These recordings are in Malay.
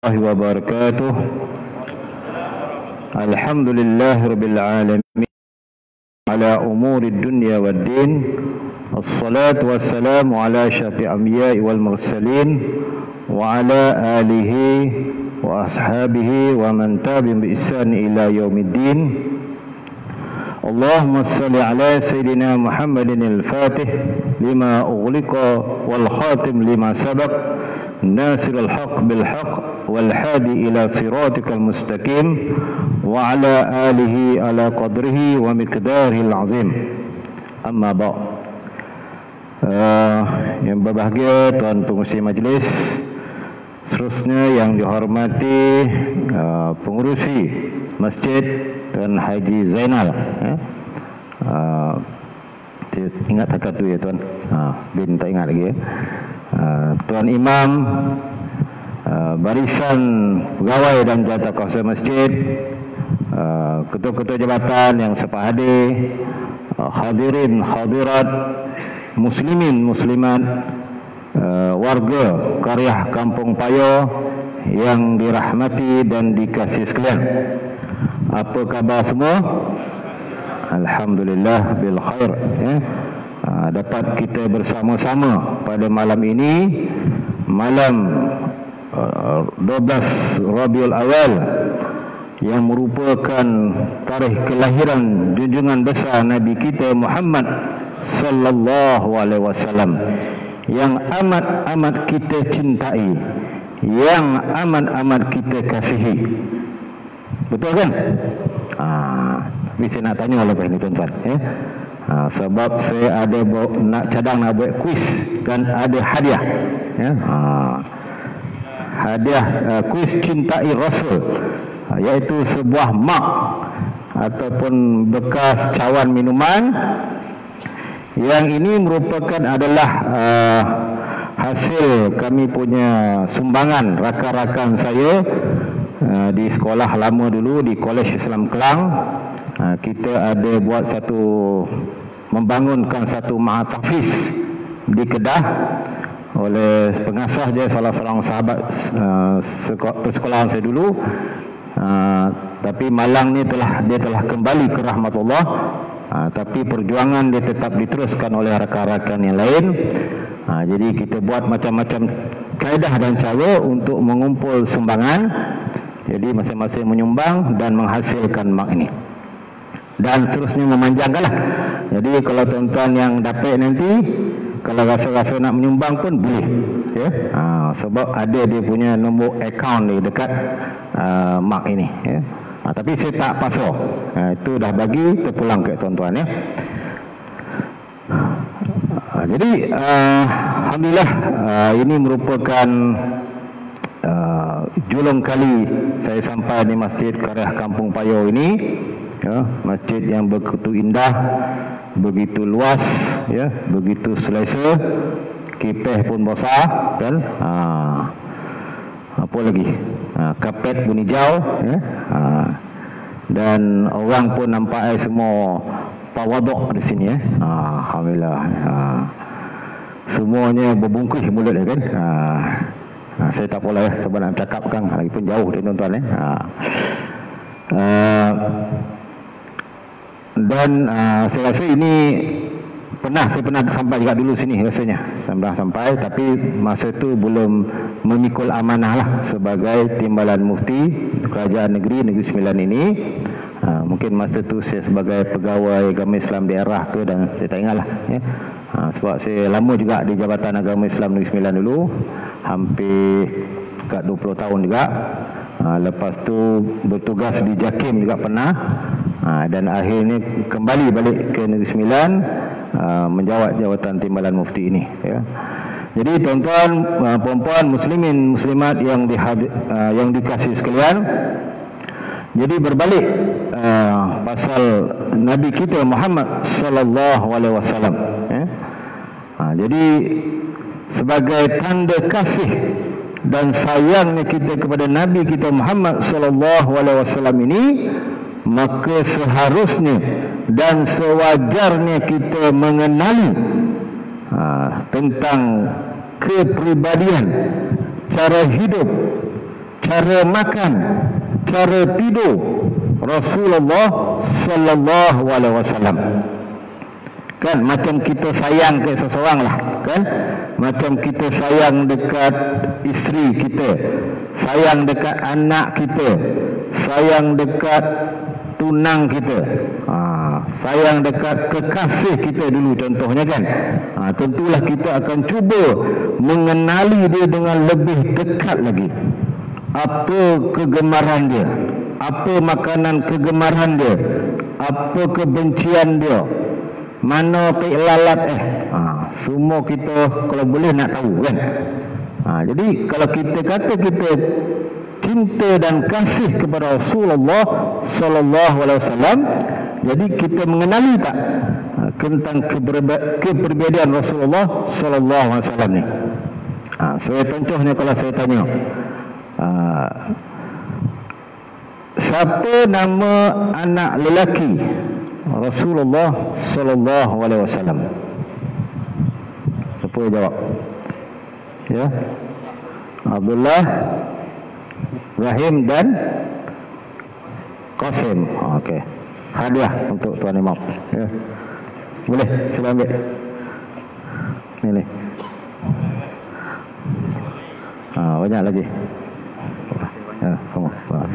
wabarakatuh. Alhamdulillah rabbil alamin ala umuri dunya waddin. Assalatu wassalamu ala syafi'il anbiya'i wal mursalin wa ala alihi wa ashabihi wa man tabi'ahum bi ihsan ila yaumiddin. Allahumma salli ala sayyidina Muhammadin al-Fatih lima ughliqa wal khatim lima sabaq nasirul haq bil haq wal hadi ila siratikal mustaqim wa ala alihi ala qadrihi wa miqdarihil azim. Amma ba'. Yang berbahagia tuan pengurusi majlis, seterusnya yang dihormati pengurusi masjid Tuan Haji Zainal, ingat takat tu ya tuan, bin tak ingat lagi ya. Tuan Imam, barisan pegawai dan jawatan kuasa masjid, ketua-ketua jabatan yang sepahadir, hadirin hadirat, muslimin muslimat, warga Qaryah Kampung Payo yang dirahmati dan dikasihi sekalian. Apa khabar semua? Alhamdulillah bil khair ya. Dapat kita bersama-sama pada malam ini, malam 12 Rabiul Awal, yang merupakan tarikh kelahiran junjungan besar Nabi kita Muhammad sallallahu alaihi wasallam, yang amat-amat kita cintai, yang amat-amat kita kasihi. Betul kan? Tapi saya nak tanya lepas ni tuan-tuan ya. Sebab saya ada nak nak buat kuis dan ada hadiah ya. Hadiah kuis cintai Rasul, iaitu sebuah mak ataupun bekas cawan minuman. Yang ini merupakan adalah hasil kami punya sumbangan rakan-rakan saya di sekolah lama dulu di Kolej Islam Kelang. Kita ada buat membangunkan satu ma'atafis di Kedah oleh pengasas dia, salah seorang sahabat persekolahan saya dulu. Tapi malang ni dia telah kembali ke rahmatullah. Tapi perjuangan dia tetap diteruskan oleh rakan-rakan yang lain. Jadi kita buat macam-macam kaedah dan cara untuk mengumpul sumbangan. Jadi masing-masing menyumbang dan menghasilkan mak ini. Dan seterusnya memanjangkanlah. Jadi kalau tuan-tuan yang dapat nanti, kalau rasa-rasa nak menyumbang pun boleh ya. Sebab ada dia punya nombor akaun di dekat mak ini ya. Tapi saya tak pasal. Itu dah bagi terpulang ke tuan-tuan ya. Jadi alhamdulillah, ini merupakan julung kali saya sampai di Masjid Qaryah Kampung Payo ini ya. Masjid yang begitu indah, begitu luas ya, begitu selesa, kipeh pun besar dan apa lagi, kapet pun hijau ya. Dan orang pun nampak semua tawaduk di sini ya. Alhamdulillah. Semuanya berbungkus mulut ya kan. Saya tak boleh ya, sebab nak cakap kan lagi pun jauh dari tuan-tuan ya. Dan saya rasa ini saya pernah sampai juga dulu sini rasanya. Saya sampai, tapi masa itu belum memikul amanah lah sebagai timbalan mufti Kerajaan Negeri Sembilan ini. Mungkin masa itu saya sebagai pegawai agama Islam daerah ke, dan saya tak ingat lah ya. Sebab saya lama juga di Jabatan Agama Islam Negeri Sembilan dulu, hampir dekat 20 tahun juga. Lepas tu bertugas di JAKIM juga pernah. Dan akhirnya kembali balik ke Negeri Sembilan, menjawat jawatan timbalan mufti ini ya. Jadi tuan-tuan, puan-puan, muslimin muslimat yang dikasihi sekalian, jadi berbalik pasal Nabi kita Muhammad sallallahu alaihi wasallam ya. Jadi sebagai tanda kasih dan sayangnya kita kepada Nabi kita Muhammad sallallahu alaihi wasallam ini, maka seharusnya dan sewajarnya kita mengenali tentang kepribadian, cara hidup, cara makan, cara tidur Rasulullah sallallahu alaihi wasallam. Kan macam kita sayang ke seseorang lah, kan? Macam kita sayang dekat isteri kita, sayang dekat anak kita, sayang dekat tunang kita, sayang dekat kekasih kita dulu contohnya, kan? Tentulah kita akan cuba mengenali dia dengan lebih dekat lagi. Apa kegemaran dia, apa makanan kegemaran dia, apa kebencian dia, mana lalat semua kita kalau boleh nak tahu, kan? Jadi kalau kita kata kita cinta dan kasih kepada Rasulullah sallallahu alaihi wasallam, jadi kita mengenali tak tentang kepribadian Rasulullah sallallahu alaihi wasallam ni. Saya contohnya kalau saya tanya, siapa nama anak lelaki Rasulullah sallallahu alaihi wasallam? Siapa yang jawab? Ya. Abdullah, Ibrahim dan Qasim. Okey. Hadiah untuk Tuan Imam. Ya. Boleh, sila ambil. Ni. Banyak lagi. Ya, semua.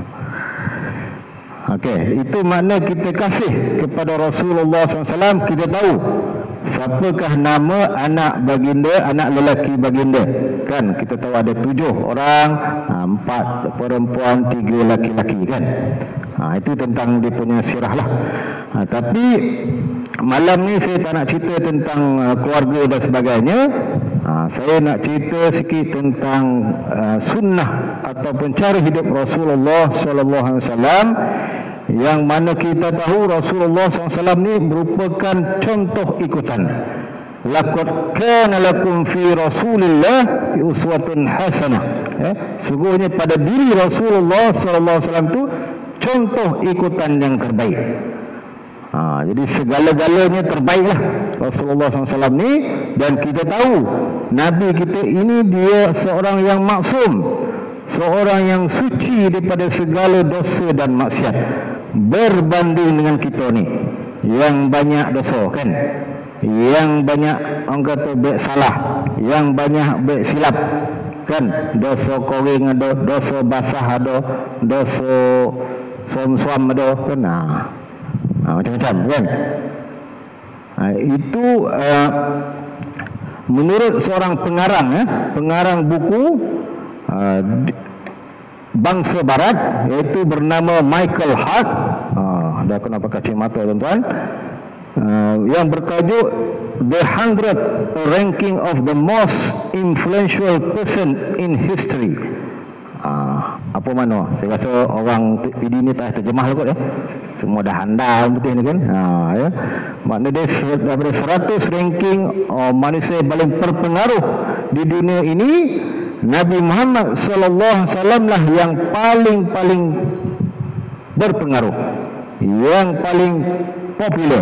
Okey, itu makna kita kasih kepada Rasulullah SAW. Kita tahu siapakah nama anak baginda, anak lelaki baginda, kan? Kita tahu ada 7 orang, 4 perempuan, 3 laki-laki, kan? Itu tentang dia punya sirah lah. Tapi malam ni saya tak nak cerita tentang keluarga dan sebagainya. Saya nak cerita sikit tentang sunnah ataupun cara hidup Rasulullah SAW, yang mana kita tahu Rasulullah SAW ni merupakan contoh ikutan. Laqad kana lakum fi Rasulillah uswatun hasanah. Sungguhnya pada diri Rasulullah SAW tu contoh ikutan yang terbaik. Jadi segala-galanya terbaiklah Rasulullah SAW ni. Dan kita tahu Nabi kita ini dia seorang yang maksum, seorang yang suci daripada segala dosa dan maksiat, berbanding dengan kita ni yang banyak dosa, kan? Yang banyak orang kata baik salah, yang banyak baik silap, kan? Dosa koreng ada, dosa basah ada, dosa suam-suam ada, kan? Macam-macam, kan? Itu menurut seorang pengarang, pengarang buku bangsa barat, iaitu bernama Michael Hart. Dah kena pakai kacamata, tuan-tuan. Yang bertajuk The 100 Ranking of the Most Influential Person in History. Apa mana? Saya rasa orang PD ni tak terjemah lah kot, ya. Semua dah handal betul ni, kan? Ya. Maknanya dia daripada 100 ranking manusia yang paling berpengaruh di dunia ini, Nabi Muhammad sallallahu alaihi wasallam lah yang paling berpengaruh, yang paling popular.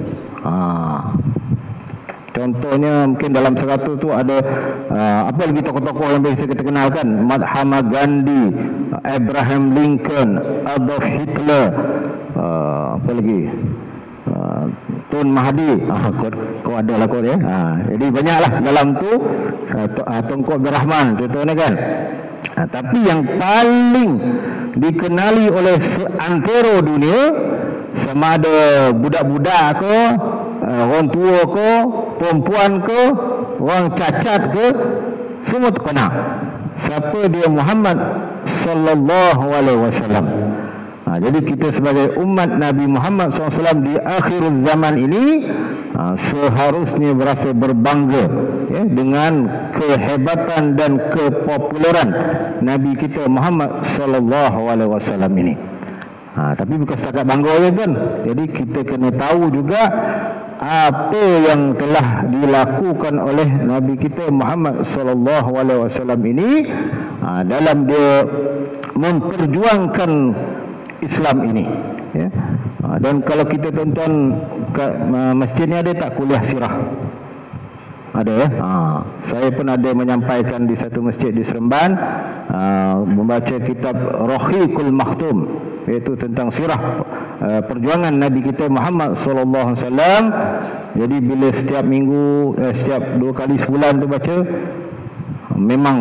Contohnya mungkin dalam 100 tu ada apa lagi tokoh-tokoh yang biasa kita kenalkan, Mahatma Gandhi, Abraham Lincoln, Adolf Hitler, apa lagi, Tun Mahathir, kau ada lah kau, ya. Jadi banyaklah dalam tu, Tunku Abdul Rahman contohnya, kan? Tapi yang paling dikenali oleh seantero dunia, sama ada budak-budak ke, orang tua ke, perempuan ke, orang cacat ke, semua terkenal. Siapa dia? Muhammad sallallahu alaihi wasallam. Jadi kita sebagai umat Nabi Muhammad SAW di akhir zaman ini seharusnya berasa berbangga, ya, dengan kehebatan dan kepopuleran Nabi kita Muhammad sallallahu alaihi wasallam ini. Tapi bukan setakat bangga je, kan? Jadi kita kena tahu juga apa yang telah dilakukan oleh Nabi kita Muhammad sallallahu alaihi wasallam ini dalam dia memperjuangkan Islam ini, ya. Dan kalau kita tonton masjid ni ada tak kuliah sirah? Ada ya? Saya pun ada menyampaikan di satu masjid di Seremban, membaca kitab Rahiqul Makhtum, iaitu tentang sirah perjuangan Nabi kita Muhammad sallallahu alaihi wasallam. Jadi bila setiap minggu, setiap 2 kali sebulan tu baca, memang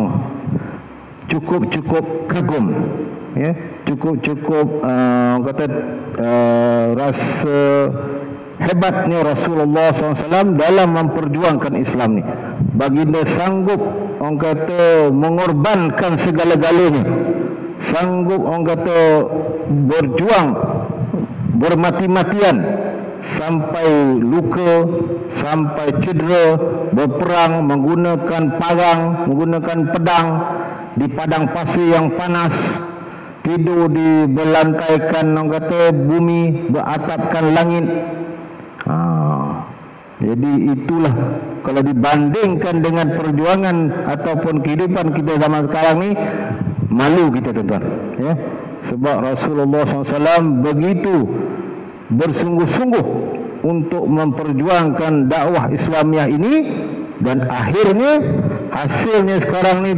cukup kagum, ya, cukup kata rasa hebatnya Rasulullah SAW dalam memperjuangkan Islam ni. Baginda sanggup, orang kata, mengorbankan segala-galanya, sanggup, orang kata, berjuang bermati-matian sampai luka, sampai cedera, berperang menggunakan parang, menggunakan pedang di padang pasir yang panas, tidur di berlantaikan, orang kata, bumi, beratapkan langit. Jadi itulah, kalau dibandingkan dengan perjuangan ataupun kehidupan kita zaman sekarang ni, malu kita, tuan-tuan, ya? Sebab Rasulullah SAW begitu bersungguh-sungguh untuk memperjuangkan dakwah Islamiah ini, dan akhirnya hasilnya sekarang ni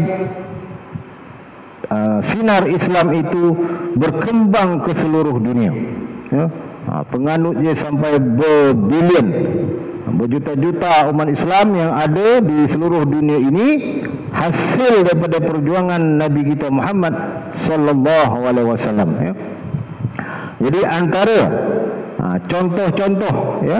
sinar Islam itu berkembang ke seluruh dunia, ya? Penganutnya sampai berbilion, berjuta-juta umat Islam yang ada di seluruh dunia ini hasil daripada perjuangan Nabi kita Muhammad sallallahu alaihi wasallam, ya. Jadi antara contoh-contoh, ya,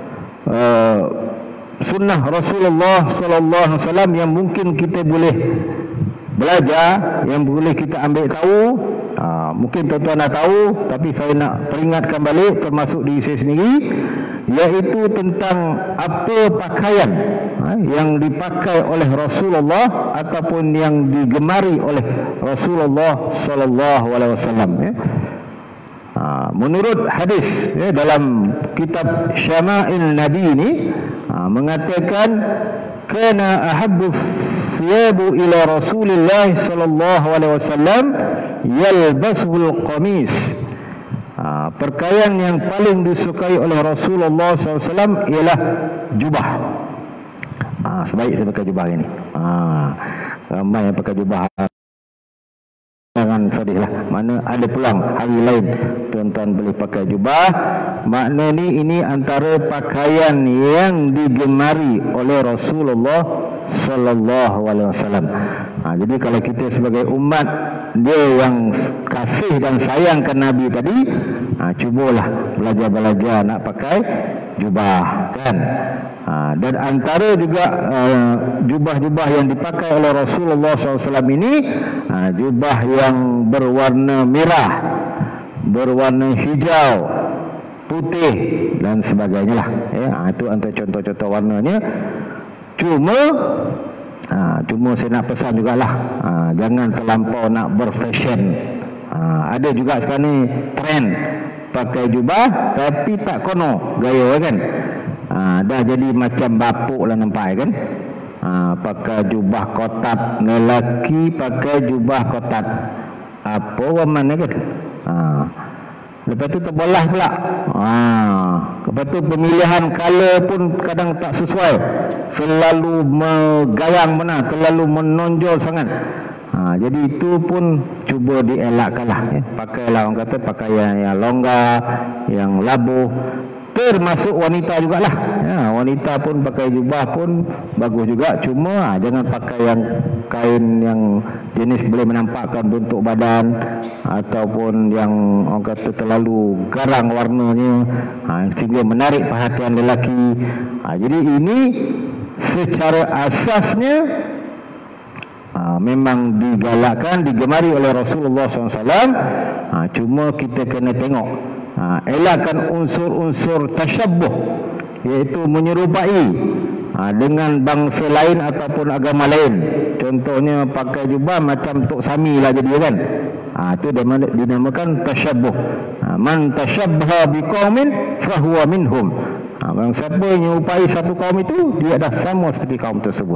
sunnah Rasulullah sallallahu alaihi wasallam yang mungkin kita boleh belajar, yang boleh kita ambil tahu, mungkin tuan-tuan dah tahu, tapi saya nak peringatkan balik, termasuk diri saya sendiri, iaitu tentang apa pakaian yang dipakai oleh Rasulullah ataupun yang digemari oleh Rasulullah sallallahu alaihi wasallam, ya. Menurut hadis, ya, dalam kitab Syama'il Nabi ini mengatakan, kana ahabbu thiyabu ila Rasulillah sallallahu alaihi wasallam yalbasul qamis. Pakaian yang paling disukai oleh Rasulullah SAW ialah jubah. Sebaik saya pakai jubah ini. Ramai yang pakai jubah. Jangan sedihlah. Mana ada peluang hari lain tuan-tuan boleh pakai jubah. Makna ini antara pakaian yang digemari oleh Rasulullah sallallahu alaihi wasallam. Jadi kalau kita sebagai umat dia yang kasih dan sayangkan Nabi tadi, cubalah belajar nak pakai jubah, kan? Dan antara juga jubah-jubah yang dipakai oleh Rasulullah SAW ini, jubah yang berwarna merah, berwarna hijau, putih dan sebagainya lah, ya. Itu antara contoh-contoh warnanya. Cuma saya nak pesan jugalah, jangan terlampau nak berfashion. Ada juga sekarang ni trend pakai jubah tapi tak kono gaya, kan? Dah jadi macam bapuk lah nampak, kan? Pakai jubah kotak, lelaki pakai jubah kotak, apa orang mana, kan? Lepas tu terbelah pula. Lepas tu pemilihan color pun kadang tak sesuai, selalu megayang benar, terlalu menonjol sangat. Jadi itu pun cuba dielakkanlah, ya. Pakailah, orang kata, pakaian yang longgar, yang labuh. Termasuk wanita jugalah, ya. Wanita pun pakai jubah pun bagus juga. Cuma jangan pakai yang kain yang jenis boleh menampakkan bentuk badan, ataupun yang, orang kata, terlalu garang warnanya, sehingga menarik perhatian lelaki. Jadi ini secara asasnya memang digalakkan, digemari oleh Rasulullah SAW. Cuma kita kena tengok, elakkan unsur-unsur tasyabbuh, iaitu menyerupai dengan bangsa lain ataupun agama lain. Contohnya pakai jubah macam Tok Sami lah jadi, kan? Itu dinamakan tasyabbuh. Man tasyabbaha biqaumin fahuwa minhum. Barang siapa yang menyerupai satu kaum itu, dia dah sama seperti kaum tersebut.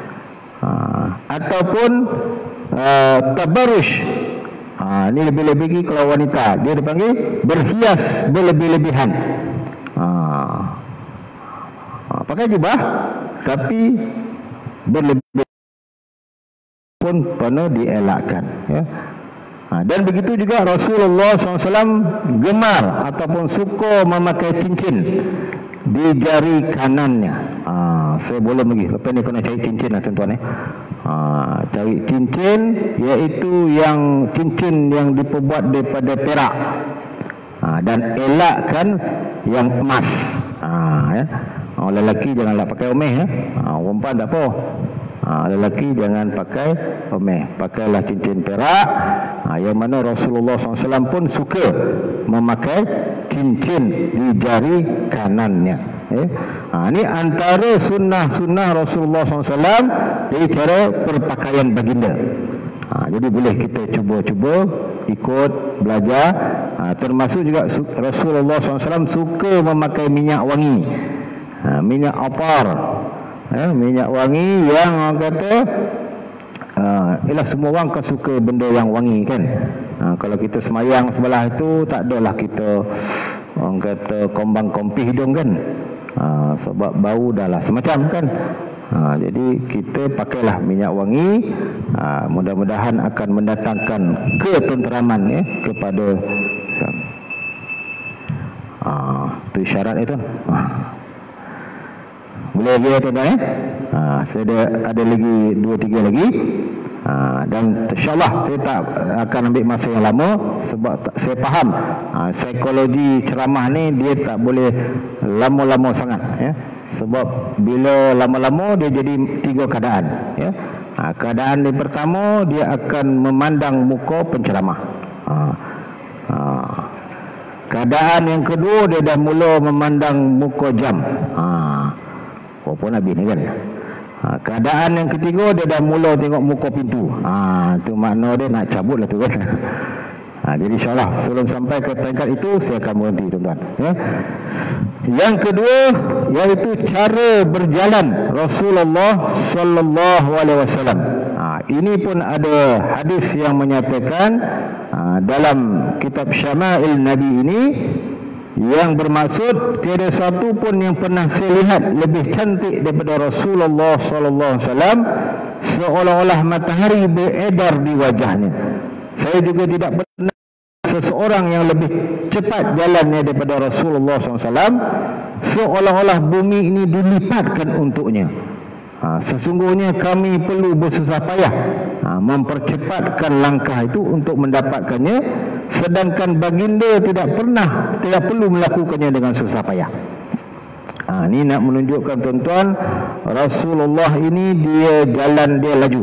Ataupun tabarush. Ini lebih-lebih kalau wanita, dia dipanggil berhias berlebih-lebihan. Pakai jubah Tapi berlebih pun pernah dielakkan, ya. Dan begitu juga Rasulullah SAW gemar ataupun suka memakai cincin di jari kanannya. Saya boleh pergi. Lepas ni kena cari cincin lah tuan-tuan. Cari cincin, iaitu yang cincin yang diperbuat daripada perak. Dan elakkan yang emas. Ya. Lelaki janganlah pakai omeh, ya. Perempuan tak apa. Lelaki jangan pakai omeh, pakailah cincin perak. Yang mana Rasulullah SAW pun suka memakai cincin di jari kanannya. Ini antara sunnah-sunnah Rasulullah SAW dari cara perpakaian baginda. Jadi boleh kita cuba-cuba ikut belajar. Termasuk juga Rasulullah SAW suka memakai minyak wangi, minyak apar, minyak wangi yang orang kata ialah semua orang kan suka benda yang wangi kan. Kalau kita semayang sebelah itu, tak adalah kita orang kata kombang-kompih hidung kan. Sebab bau dah lah semacam kan. Jadi kita pakailah minyak wangi. Mudah-mudahan akan mendatangkan ketenteraman, ya, kepada itu syarat itu. Boleh lagi ya tuan-tuan, ya? Saya ada lagi 2-3 lagi. Dan insyaAllah saya tak akan ambil masa yang lama, sebab saya faham psikologi ceramah ni dia tak boleh lama-lama sangat, ya. Sebab bila lama-lama dia jadi 3 keadaan, ya. Keadaan yang pertama, dia akan memandang muka penceramah. Keadaan yang kedua, dia dah mula memandang muka jam. Walaupun habis ni kan. Keadaan yang ketiga, dia dah mula tengok muka pintu. Itu makna dia nak cabut lah tu kan. Jadi insyaAllah sebelum sampai ke peringkat itu, saya akan berhenti tuan-tuan, ya. Yang kedua, iaitu cara berjalan Rasulullah sallallahu alaihi wasallam. Ini pun ada hadis yang menyatakan dalam kitab Syama'il Nabi ini, yang bermaksud tiada satu pun yang pernah saya lihat lebih cantik daripada Rasulullah sallallahu alaihi wasallam, seolah-olah matahari beredar di wajahnya. Saya juga tidak pernah seseorang yang lebih cepat jalannya daripada Rasulullah SAW, seolah-olah bumi ini dilipatkan untuknya. Sesungguhnya kami perlu bersusah payah mempercepatkan langkah itu untuk mendapatkannya, sedangkan baginda tidak perlu melakukannya dengan susah payah. Ini nak menunjukkan tuan-tuan, Rasulullah ini dia jalan, dia laju.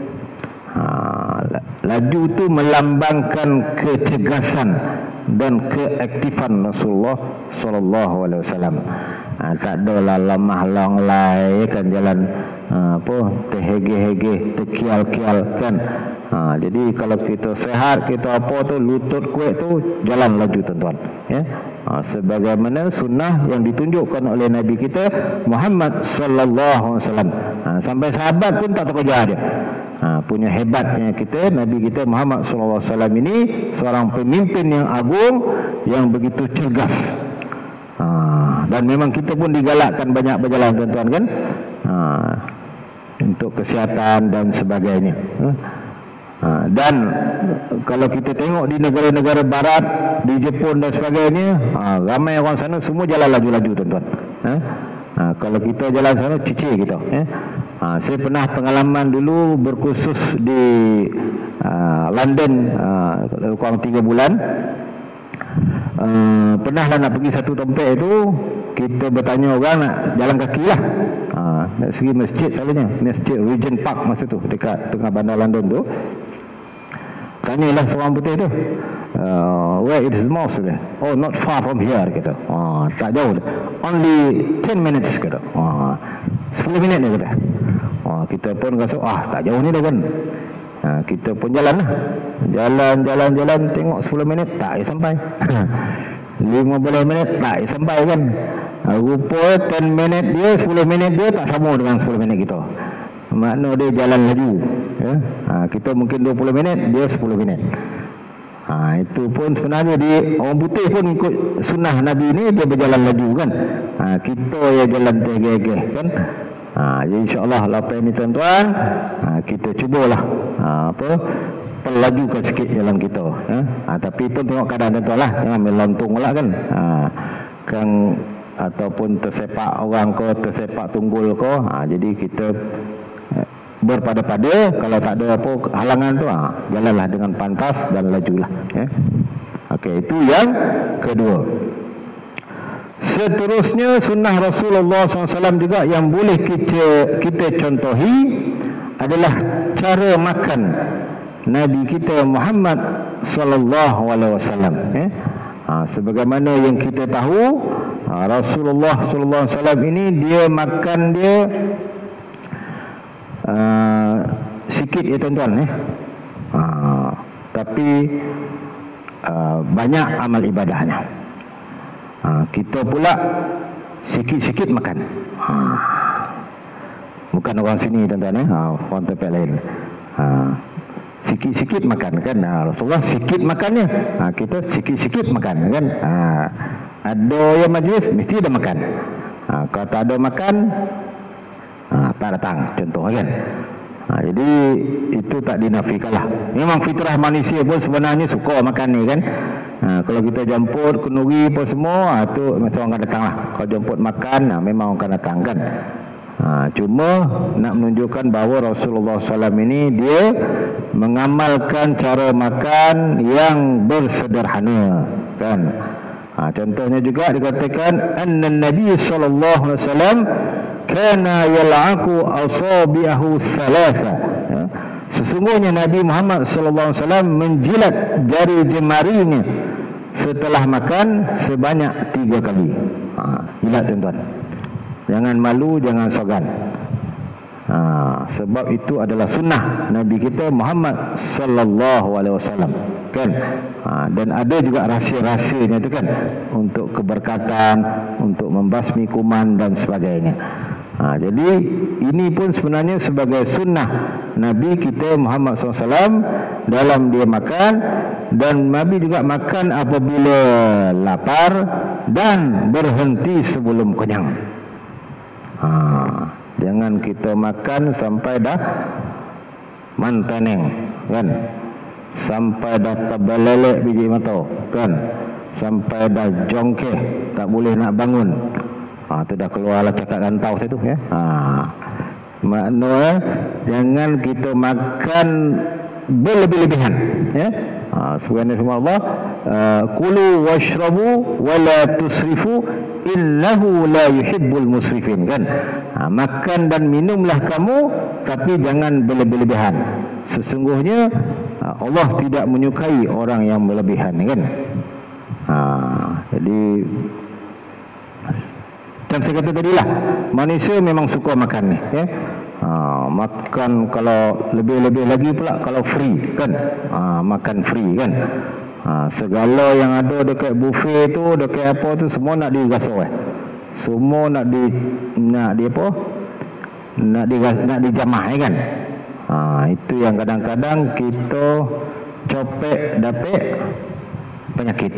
Laju itu melambangkan kecergasan dan keaktifan Rasulullah sallallahu alaihi wasallam. Tak adalah lemah longlai kan, jalan terhege-hege, terkial-kial kan. Jadi kalau kita sehat, kita apa tu, lutut kuat tu, jalan laju tuan-tuan, ya. Sebagaimana sunnah yang ditunjukkan oleh Nabi kita Muhammad sallallahu alaihi wasallam. Sampai sahabat pun tak terkejar dia. Punya hebatnya kita, Nabi kita Muhammad sallallahu alaihi wasallam ini seorang pemimpin yang agung, yang begitu cergas. Dan memang kita pun digalakkan banyak berjalan tuan-tuan kan, untuk kesihatan dan sebagainya. Dan kalau kita tengok di negara-negara barat, di Jepun dan sebagainya, ramai orang sana semua jalan laju-laju tuan-tuan. Kalau kita jalan sana, cicir kita, ya. Saya pernah pengalaman dulu berkursus di London kurang 3 bulan. Pernahlah nak pergi satu tempat itu, kita bertanya orang nak jalan kaki lah. Dari segi masjid selalunya, masjid Regent Park masa tu, dekat tengah bandar London tu. Tanyalah seorang putih tu, where is the mosque? Oh, not far from here, kata. Tak jauh, only 10 minutes, kata. 10 minit dia kata. Kita pun rasa tak jauh ni dah kan. Kita pun jalan lah, jalan, tengok 10 minit tak sampai. 15 minit tak sampai kan. Rupa 10 minit dia, 10 minit dia tak sama dengan 10 minit kita. Makna dia jalan laju, ya. Kita mungkin 20 minit, dia 10 minit. Itu pun sebenarnya orang putih pun ikut sunnah Nabi ni, dia berjalan laju kan. Kita yang jalan tergegeh kan. Jadi insya-Allah lepas ini tuan-tuan, kita cubalah perlajukan sikit jalan kita, tapi pun tengok keadaan tuan-tuan lah, jangan melontung pula kan. Kan ataupun tersepak orang ko, tersepak tunggul ko, jadi kita berpada-pada, kalau tak ada apa halangan tu, jalanlah dengan pantas dan lajulah. Okey, itu yang kedua. Seterusnya sunnah Rasulullah SAW juga yang boleh kita contohi adalah cara makan Nabi kita Muhammad sallallahu alaihi wasallam. Sebagaimana yang kita tahu, Rasulullah sallallahu alaihi wasallam ini dia makan dia sikit ya tuan-tuan, tapi banyak amal ibadahnya. Kita pula sikit-sikit makan. Bukan orang sini tuan-tuan, orang tempat lain. Sikit-sikit makan kan. Rasulullah sikit makannya, kita sikit-sikit makan kan. Ada yang majlis mesti ada makan. Kalau tak ada makan, tak datang, contoh kan. Jadi itu tak dinafikanlah. Memang fitrah manusia pun sebenarnya suka makan ni kan. Kalau kita jemput kenduri apa semua, tu macam orang akan datang lah. Kalau jemput makan, memang orang akan datang kan. Cuma nak menunjukkan bahawa Rasulullah SAW ini dia mengamalkan cara makan yang bersederhana kan. Contohnya juga dikatakan anna Nabi sallallahu alaihi wasallam kana yal'aqu asabi'ahu thalatha. Sesungguhnya Nabi Muhammad sallallahu alaihi wasallam menjilat jari jemarinya setelah makan sebanyak 3 kali. Jilat tuan-tuan. Jangan malu, jangan segan. Sebab itu adalah sunnah Nabi kita Muhammad sallallahu alaihi wasallam kan. Dan ada juga rahsia-rahsianya itu kan, untuk keberkatan, untuk membasmi kuman dan sebagainya. Jadi ini pun sebenarnya sebagai sunnah Nabi kita Muhammad SAW dalam dia makan. Dan Nabi juga makan apabila lapar dan berhenti sebelum kenyang. Jangan kita makan sampai dah manteneng kan, sampai dah terbelelek biji mata kan, sampai dah jongkeh tak boleh nak bangun. Tu dah keluarlah cakap rantau saya tu ya. Maknanya jangan kita makan berlebih-lebihan ya. Sebenarnya semua Allah, kulu washrabu wala tusrifu innahu la yuhibbul musrifin kan. Makan dan minumlah kamu, tapi jangan berlebih-lebihan. Sesungguhnya Allah tidak menyukai orang yang berlebihan kan. Jadi dan saya kata tadilah, manusia memang suka makan ni ya. Makan kalau lebih-lebih lagi pula kalau free kan. Makan free kan. Segala yang ada dekat buffet tu, dekat apa tu, semua nak dirasa semua nak di apa, nak dijamah kan. Itu yang kadang-kadang kita copek dapet penyakit.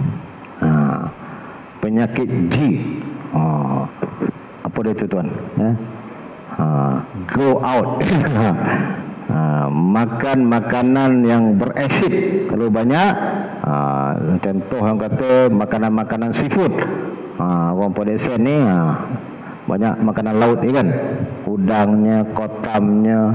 Penyakit G. Apa dia tu tuan? Go out. Makan makanan yang berasid kalau banyak. Contoh yang kata makanan-makanan seafood. Orang Podesen ni banyak makanan laut ni kan. Udangnya, kotamnya,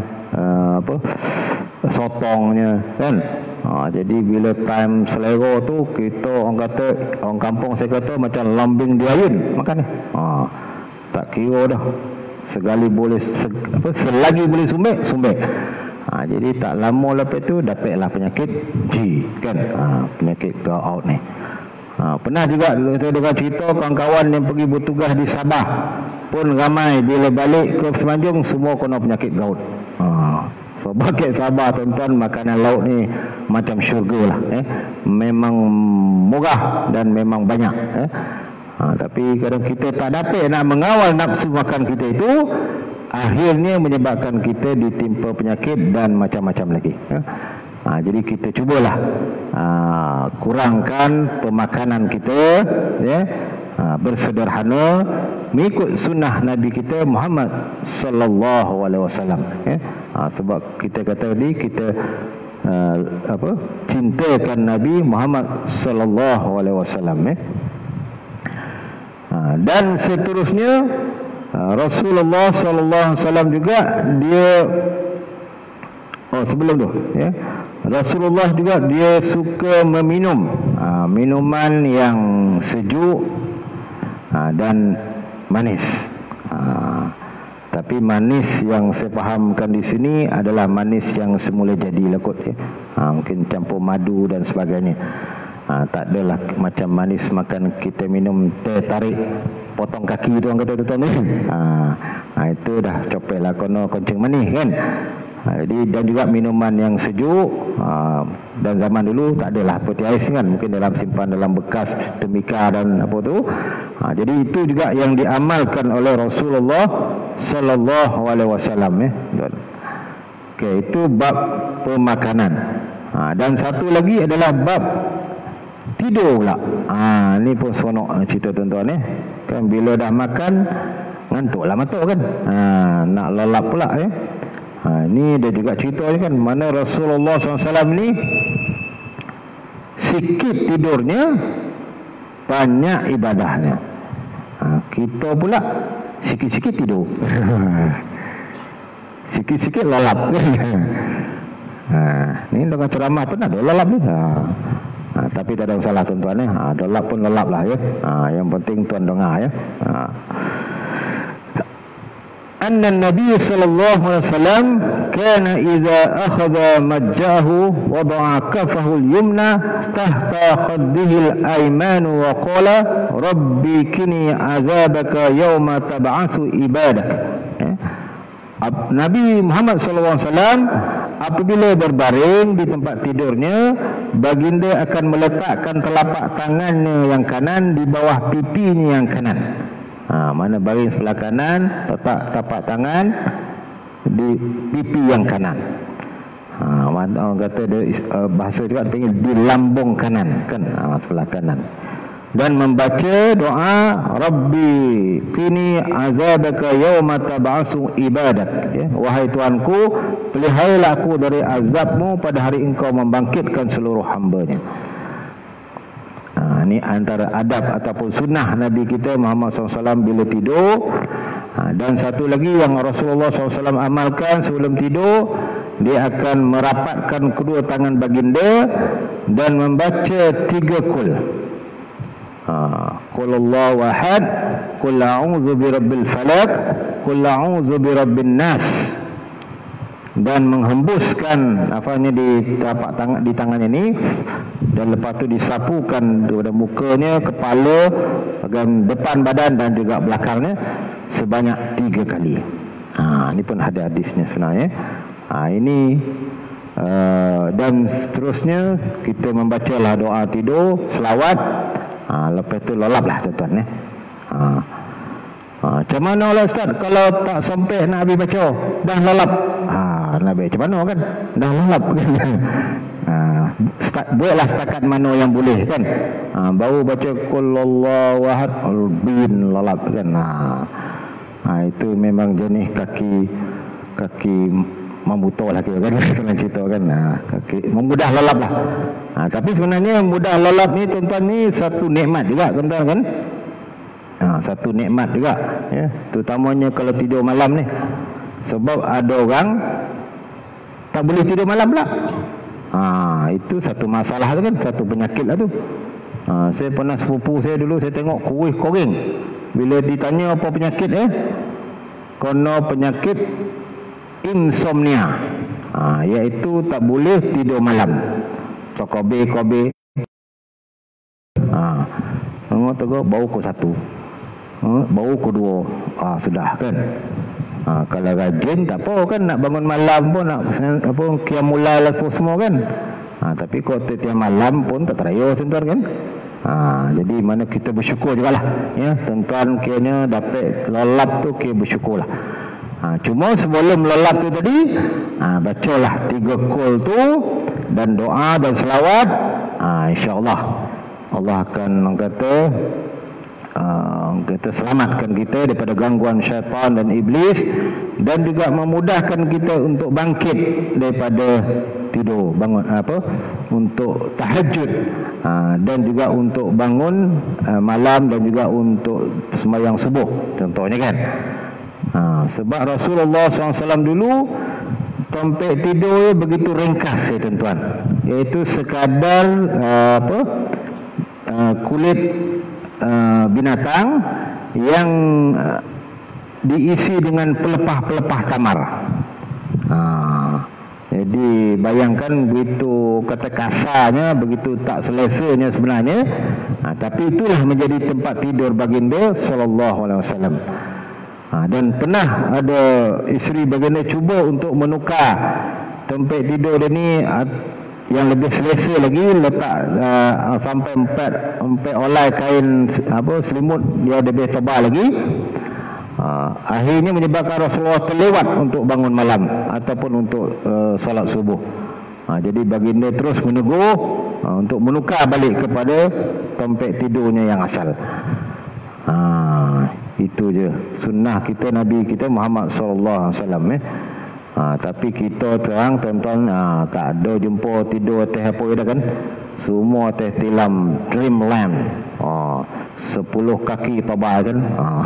sotongnya kan. Jadi bila time selera tu, kita orang kata, orang kampung saya kata macam lambing diayun makan ni. Tak kira dah. Segali boleh selagi boleh sumbek. Jadi tak lama lepas tu dapatlah penyakit G kan. Penyakit go out ni. Pernah juga saya dengar cerita kawan-kawan yang pergi bertugas di Sabah pun ramai, bila balik ke Semenanjung semua kena penyakit gout. Sebab kat Sabah tuan-tuan, makanan laut ni macam syurga lah. Memang murah dan memang banyak. Tapi kadang kita tak dapat nak mengawal nafsu makan kita itu, akhirnya menyebabkan kita ditimpa penyakit dan macam-macam lagi. Jadi kita cubalah kurangkan pemakanan kita ya. bersederhana mengikut sunnah Nabi kita Muhammad sallallahu alaihi wasallam, ya. Sebab kita kata tadi kita cintakan Nabi Muhammad sallallahu alaihi wasallam, ya. Dan seterusnya Rasulullah sallallahu alaihi wasallam juga dia sebelum tu, ya, Rasulullah juga dia suka meminum minuman yang sejuk dan manis. Tapi manis yang saya fahamkan di sini adalah manis yang semula jadi lah kot, ya. Mungkin campur madu dan sebagainya. Tak adalah macam manis makan kita minum teh tarik potong kaki tu orang kata tu ni. Itu dah copel lah kono kencing manis kan. Jadi dan juga minuman yang sejuk, dan zaman dulu tak adalah peti ais kan, mungkin dalam simpan dalam bekas temika dan apa tu. Jadi itu juga yang diamalkan oleh Rasulullah sallallahu alaihi wasallam, ya. Okey, itu bab pemakanan. Dan satu lagi adalah bab tidur pula. Ni pun seronok cerita tuan-tuan, ya. Kan bila dah makan ngantuklah mata kan. Nak lelap pula, ya. Ini dia juga cerita ni kan, mana Rasulullah SAW ni sikit tidurnya, banyak ibadahnya. Kita pula sikit-sikit tidur, sikit-sikit lalap. Ni dengan ceramah pun ada lalap ni. Tapi tak ada masalah tuan-tuan, ya. Lalap pun lalap lah, ya. Yang penting tuan dengar, ya. أن النبي صلى الله عليه وسلم كان إذا أخذ مجاه وضع كفه اليمنى تحت خده الأيمان وقال ربي كني عذابك يوم تبعث عبادك. Nabi Muhammad SAW apabila berbaring di tempat tidurnya, baginda akan meletakkan telapak tangannya yang kanan di bawah pipinya yang kanan. Mana baring sebelah kanan, letak tapak tangan di pipi yang kanan. Orang kata bahasa juga panggil di lambung kanan kan, sebelah kanan. Dan membaca doa Rabbi qini azabaka yauma tab'asu ibadak, ya. Wahai Tuanku, peliharalah aku dari azabmu pada hari engkau membangkitkan seluruh hamba-Nya. Ini antara adab ataupun sunnah Nabi kita Muhammad SAW bila tidur. Dan satu lagi yang Rasulullah SAW amalkan sebelum tidur, dia akan merapatkan kedua tangan baginda dan membaca 3 kul. Qul Allahu ahad, qul a'udzu birabbil falaq, qul a'udzu birabbin nas. Dan menghembuskan di tapak tangan di tangannya ini, dan lepas tu disapukan daripada mukanya, kepala, bahagian depan badan dan juga belakangnya sebanyak 3 kali. Ini pun ada hadisnya sebenarnya. Ini dan seterusnya kita membacalah doa tidur, selawat. Lepas tu lolaplah tuan-tuan, ya. Macam mana lah Ustaz kalau tak sampai nak habis baca dah lolap? Nabi macam mana kan, dah lolap kan. Buatlah setakat mana yang boleh kan. Baru baca qul Allahu ahad bin lolap kan. Itu memang jenis kaki membutuh lah kira kan, kalau cerita kan. Kaki memudah lolap lah. Tapi sebenarnya mudah lolap ni tuan-tuan ni satu nikmat juga tuan-tuan kan. Satu nikmat juga, ya. Terutamanya kalau tidur malam ni. Sebab ada orang tak boleh tidur malam pula. Itu satu masalah tu kan, satu penyakit lah tu. Saya pernah sepupu saya dulu, saya tengok kuih koring. Bila ditanya apa penyakit, kena penyakit insomnia, iaitu tak boleh tidur malam. So kobe tengok bau ke 1, bau ke 2, sudah kan. Kalau rajin tak apa kan, nak bangun malam pun nak qiyamul lail semua kan. Tapi kalau tiap malam pun tak teraya tuan-tuan kan. Jadi mana kita bersyukur jugalah, ya. Tuan-tuan kiranya dapat lelap tu, kira bersyukurlah. Cuma sebelum lelap tu tadi, bacalah 3 kul tu dan doa dan selawat. InsyaAllah Allah akan mengkata kita selamatkan kita daripada gangguan syaitan dan iblis, dan juga memudahkan kita untuk bangkit daripada tidur, bangun untuk tahajud, dan juga untuk bangun malam, dan juga untuk sembahyang subuh contohnya kan. Sebab Rasulullah SAW dulu tempat tidurnya begitu ringkas ya tuan-tuan, iaitu sekadar kulit binatang yang diisi dengan pelepah-pelepah tamar. Jadi bayangkan begitu kata kasarnya, begitu tak selesanya sebenarnya, tapi itulah menjadi tempat tidur baginda sallallahu alaihi wasallam. Dan pernah ada isteri baginda cuba untuk menukar tempat tidur ini yang lebih selesa lagi, letak sampai empat olai kain selimut dia lebih tebal lagi. Akhirnya menyebabkan Rasulullah terlewat untuk bangun malam ataupun untuk solat subuh. Jadi baginda terus menegur untuk menukar balik kepada tempat tidurnya yang asal. Itu je sunnah kita, Nabi kita Muhammad sallallahu alaihi wasallam. Tapi kita terang tuan-tuan, tak ada jumpa tidur atas apa dah kan. Semua atas tilam Dreamland. 10 kaki tebal kan.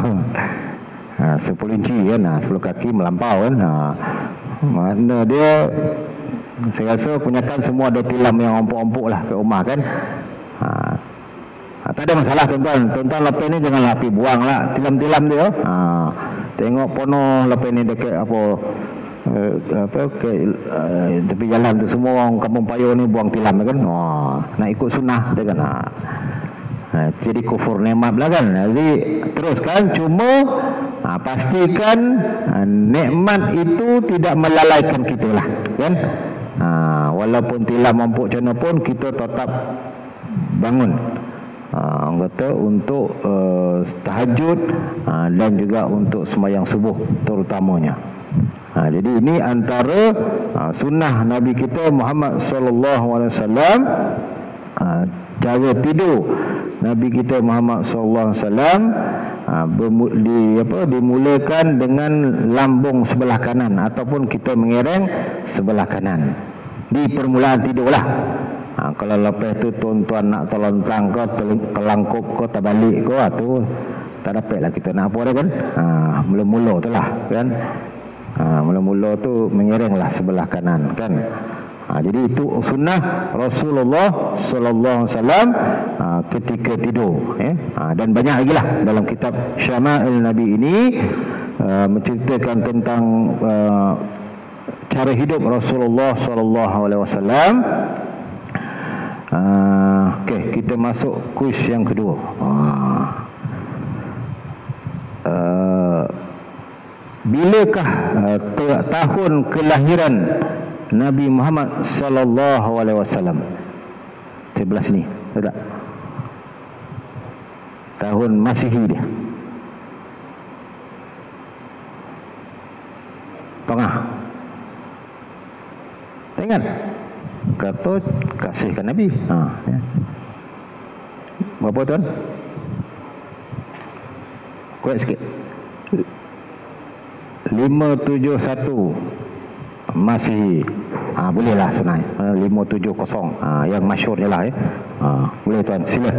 10 inci kan, 10 kaki melampau kan. Mana dia, saya rasa kebanyakan semua ada tilam yang empuk-empuk lah ke rumah kan. Tak ada masalah tuan-tuan. Tuan-tuan lepas ni janganlah pergi buang lah tilam-tilam dia. Tengok penuh lepas ni dekat tepi jalan tu, semua orang kampung Payoh ni buang tilam kan. Nak ikut sunnah dia kan. Jadi kufur nikmat lah kan. Jadi teruskan, cuma pastikan nikmat itu tidak melalaikan kita lah kan. Walaupun tilam empuk macam mana pun, kita tetap bangun kata untuk tahajud dan juga untuk sembahyang subuh terutamanya. Jadi ini antara sunnah Nabi kita Muhammad sallallahu alaihi wasallam, cara tidur Nabi kita Muhammad sallallahu alaihi wasallam dimulakan dengan lambung sebelah kanan ataupun kita mengereng sebelah kanan di permulaan tidurlah. Kalau lepas tu tuan-tuan nak terlontang ke, kelangkup ke, terbalik ke, tu tak dapat lah kita nak apa dah kan. Mula-mula tu lah kan. Mula-mula tu mengereng lah sebelah kanan kan. Jadi itu sunnah Rasulullah sallallahu alaihi wasallam ketika tidur. Dan banyak lagi lah dalam kitab Syama'il Nabi ini menceritakan tentang cara hidup Rasulullah sallallahu alaihi wasallam. Okey, kita masuk kuis yang kedua. Bilakah tahun kelahiran Nabi Muhammad sallallahu alaihi wasallam? Sebelah sini, tak? Tahun Masihi dia. Tengah. Ingat? Kata kasihkan Nabi. Ya. Berapa tuan? Kuat sikit. 571 Masihi. Bolehlah sebenarnya. 570. Yang masyhur je lah. Boleh tuan, sila.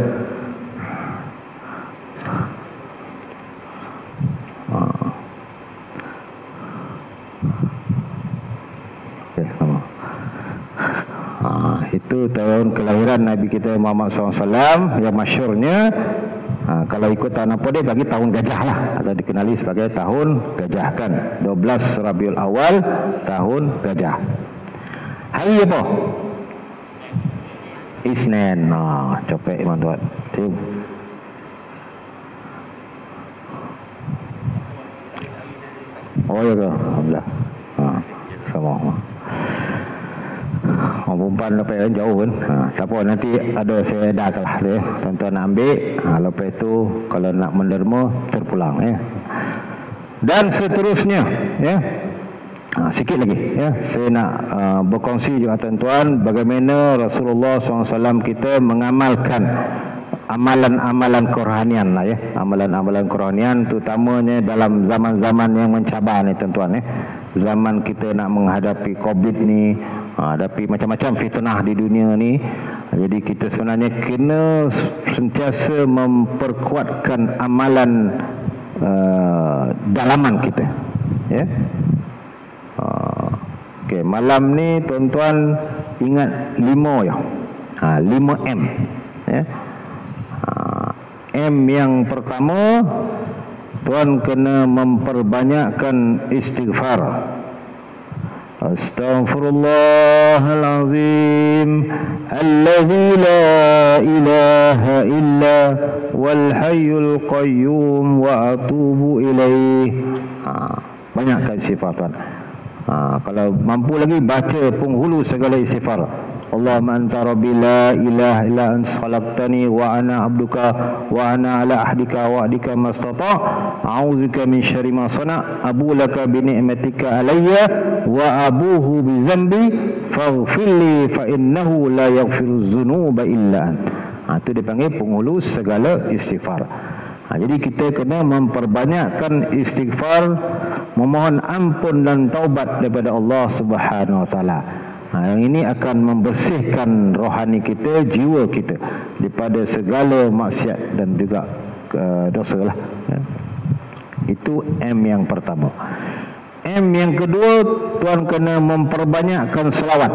Itu tahun kelahiran Nabi kita Muhammad SAW yang masyhurnya. Kalau ikut tahun apa dia, bagi tahun gajah lah, atau dikenali sebagai tahun gajah kan. 12 Rabiul Awal, tahun gajah. Hari apa? Isnin. Copek Imam Tuan. Oh ya ke? Alhamdulillah. Sama. Orang perempuan lepas yang jauh kan. Tak apa, nanti ada saya edarkan lah dia. Tuan-tuan nak ambil. Lepas tu kalau nak menderma terpulang ya. Dan seterusnya ya. Sikit lagi ya. Saya nak berkongsi juga tuan-tuan bagaimana Rasulullah SAW kita mengamalkan amalan-amalan kerohanian lah ya. Amalan-amalan kerohanian terutamanya dalam zaman-zaman yang mencabar ni tuan-tuan ya. Zaman kita nak menghadapi COVID ni, hadapi macam-macam fitnah di dunia ni. Jadi kita sebenarnya kena sentiasa memperkuatkan amalan dalaman kita ya. Okey, malam ni tuan-tuan ingat 5 ya. 5M ya. M yang pertama, tuan kena memperbanyakkan istighfar. Astaghfirullahalazim alladzi la ilaha illa wal hayyul qayyum wa atubu ilaih. Banyakkan istighfar tuan. Kalau mampu lagi baca penghulu segala istighfar. Allahumma anta rabbi la ilaha illa anta khalaqtani wa ana abduka wa ana ala ahdika wa ahdika mastata' a'udzubika min syarri ma sana' abu laka bi ni'matika alayya wa abuhu bi dzambi faghfirli fa innahu la yaghfiru dzunuba illa ant. Itu dipanggil penghulu segala istighfar. Jadi kita kena memperbanyakkan istighfar, memohon ampun dan taubat daripada Allah Subhanahu wa taala. Yang ini akan membersihkan rohani kita, jiwa kita daripada segala maksiat dan juga dosa lah. Itu M yang pertama. M yang kedua, tuan kena memperbanyakkan selawat.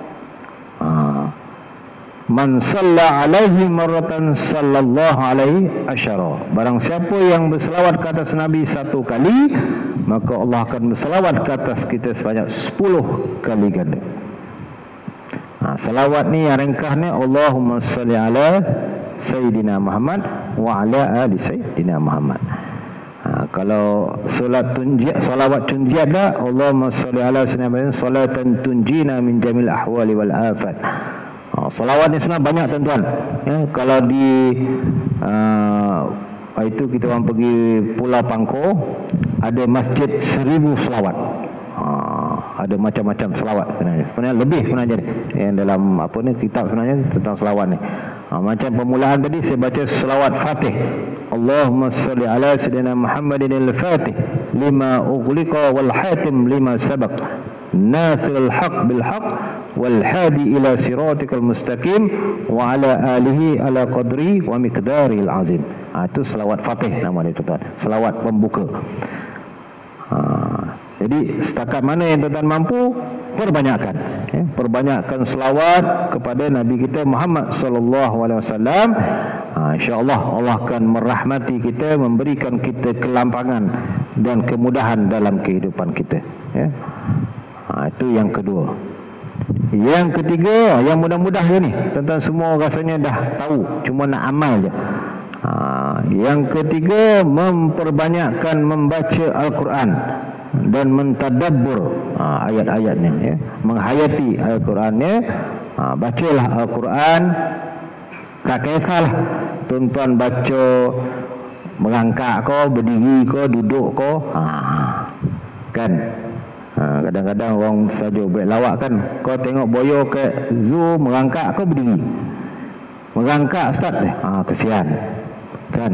Man salla alaihi marratan sallallahu alaihi asyara. Barang siapa yang berselawat ke atas Nabi 1 kali, maka Allah akan berselawat ke atas kita sebanyak 10 kali ganda. Selawat ni yang ringkasnya Allahumma salli ala Sayyidina Muhammad wa ala ali Sayyidina Muhammad. Kalau salawat tunjiat dah, Allahumma salli ala Sayyidina Muhammad salatan tunjina min jamil ahwali wal afat. Salawat ni sebenarnya banyak tuan-tuan ya. Kalau di itu kita orang pergi Pulau Pangko, ada masjid 1000 selawat. Ada macam-macam selawat sebenarnya lebih sebenarnya yang dalam apa ni kitab sebenarnya tentang selawat ni. Macam permulaan tadi saya baca selawat Fatih. Allahumma salli ala sayyidina Muhammadin al-Fatih lima ughliqa wal hatim lima sabaq nasirul haq bil haq wal hadi ila siratikal mustaqim wa ala alihi ala qadri wa miqdaril azim. Itu selawat Fatih nama dia tuan. Selawat pembuka. Jadi setakat mana yang tuan mampu, perbanyakkan ya, perbanyakkan selawat kepada Nabi kita Muhammad sallallahu alaihi wasallam. Insya-Allah Allah akan merahmati kita, memberikan kita kelampangan dan kemudahan dalam kehidupan kita ya. Itu yang kedua. Yang ketiga, yang mudah-mudah je ni, tuan-tuan semua rasanya dah tahu, cuma nak amal je. Yang ketiga, memperbanyakkan membaca Al-Quran dan mentadabbur ayat-ayatnya ya. Menghayati Al-Qurannya. Bacalah Al-Quran, tak kisahlah tuan-tuan baca merangkak kau, berdiri kau, duduk kau, kan. Kadang-kadang orang saja buat lawak kan, kau tengok boyo ke zoo merangkak, kau berdiri merangkak ustaz kesian kan.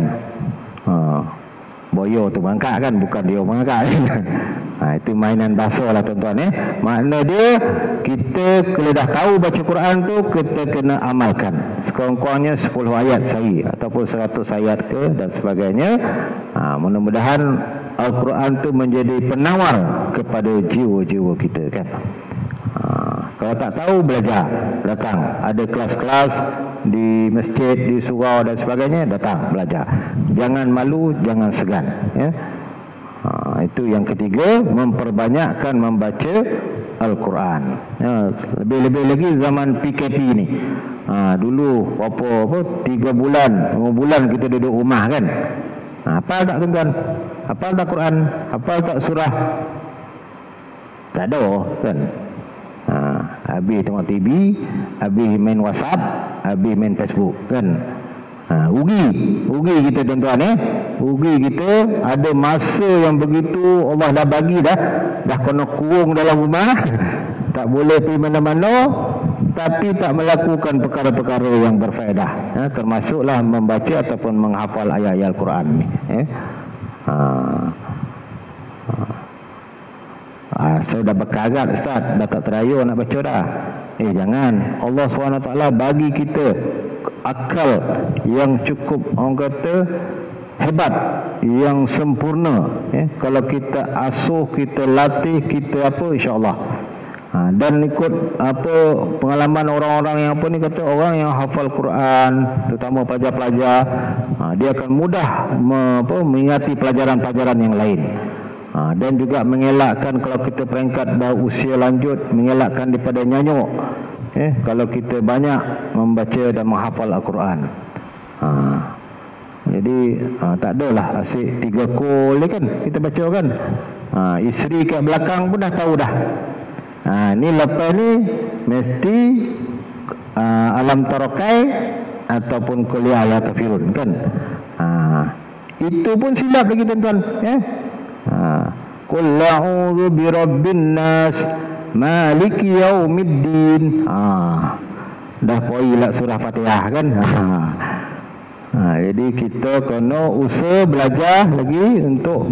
Boyo tu merangkak kan, bukan dia merangkak. Itu mainan bahasa lah tuan-tuan ya. Makna dia, kita kalau dah tahu baca Quran tu, kita kena amalkan sekurang-kurangnya 10 ayat sehari ataupun 100 ayat ke dan sebagainya. Mudah-mudahan Al-Quran tu menjadi penawar kepada jiwa-jiwa kita kan. Kalau tak tahu, belajar, datang. Ada kelas-kelas di masjid, di surau dan sebagainya, datang belajar. Jangan malu, jangan segan ya. Itu yang ketiga, memperbanyakkan membaca Al-Quran ya. Lebih-lebih lagi zaman PKP ni. Dulu apa 3 bulan 5 bulan kita duduk rumah kan. Hafal tak tuan-tuan? Hafal tak Quran? Hafal tak surah? Tak ada kan. Habis tengok TV, habis main WhatsApp, habis main Facebook kan. Rugi kita tuan-tuan rugi kita. Ada masa yang begitu Allah dah bagi dah kena kurung dalam rumah, tak boleh pergi mana-mana. tapi tak melakukan perkara-perkara yang berfaedah, termasuklah membaca ataupun menghafal ayat-ayat Al-Quran ni. Saya dah berkarat Ustaz, dah tak teraya nak baca dah. Jangan. Allah SWT bagi kita akal yang cukup, orang kata hebat, yang sempurna. Kalau kita asuh, kita latih, kita apa, insya-Allah. Dan ikut apa pengalaman orang-orang yang apa ni, kata orang yang hafal Quran, terutama pelajar-pelajar, dia akan mudah mengingati pelajaran-pelajaran yang lain. Dan juga mengelakkan kalau kita peringkat dah usia lanjut, mengelakkan daripada nyanyuk. Kalau kita banyak membaca dan menghafal Al-Quran. Jadi tak adalah asyik 3 kol kan kita baca kan. Isteri kat belakang pun dah tahu dah. Ni lepas ni mesti alam tarakai ataupun kuliah ya kafirun kan. Itu pun silap lagi tuan-tuan. Qul a'udzu birabbin nas maliki yaumiddin. Dah poilah surah Fatihah kan. Jadi kita kena usaha belajar lagi untuk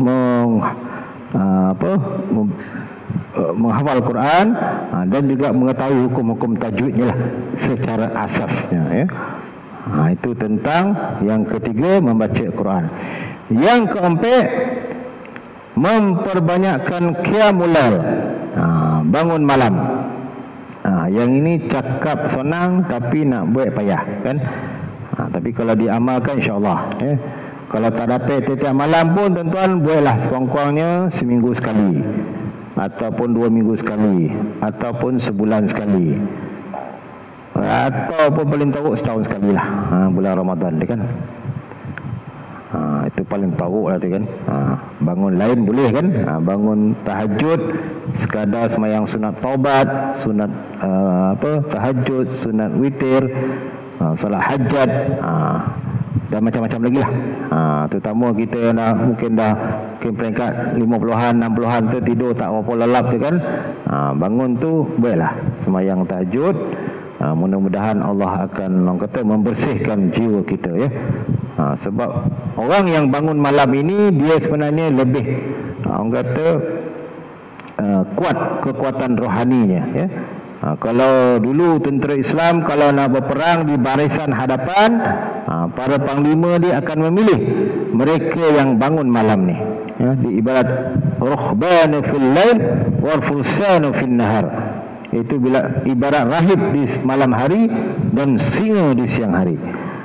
menghafal Quran, dan juga mengetahui hukum-hukum tajwidnya lah secara asasnya, ya. Itu tentang yang ketiga, membaca Quran. Yang keempat, memperbanyakkan qiyamul lail, bangun malam. Yang ini cakap senang tapi nak buat payah kan. Tapi kalau diamalkan insya-Allah, kalau tak dapat setiap malam pun tuan-tuan, buatlah sekurang-kurangnya seminggu sekali, ataupun 2 minggu sekali, ataupun sebulan sekali, ataupun paling teruk setahun sekali lah, bulan Ramadan dia kan. Itu paling teruk lah tu kan. Bangun lain boleh kan, bangun tahajud sekadar semayang sunat taubat, sunat tahajud, sunat witir, solat hajat, dan macam-macam lagi lah. Terutama kita mungkin dah peringkat 50-an, 60-an tu tidur tak apa lelap tu kan. Bangun tu buatlah semayang tahajud. Mudah-mudahan Allah akan, orang kata, membersihkan jiwa kita, ya. Sebab orang yang bangun malam ini dia sebenarnya lebih, orang kata, kuat kekuatan rohaninya, ya. Kalau dulu tentera Islam kalau nak berperang di barisan hadapan, para panglima dia akan memilih mereka yang bangun malam ni, ya, di ibarat ruhbanu fil lail wa fursanu fil nahar. Itu bila ibarat rahib di malam hari dan singa di siang hari.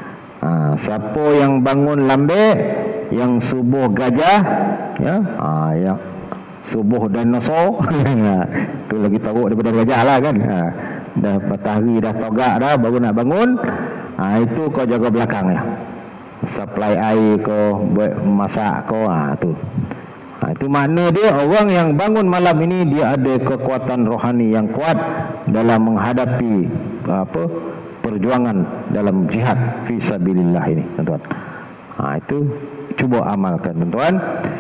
Siapa yang bangun lambat, yang subuh gajah, ya, yang subuh dinosaur, tu lagi teruk daripada gajah lah kan. Dah matahari dah togak dah baru nak bangun, itu kau jaga belakang ya, supply air kau, buat masak kau, tu. Itu makna dia orang yang bangun malam ini dia ada kekuatan rohani yang kuat dalam menghadapi perjuangan dalam jihad fi sabilillah ini, tuan-tuan. Itu cuba amalkan, tuan-tuan.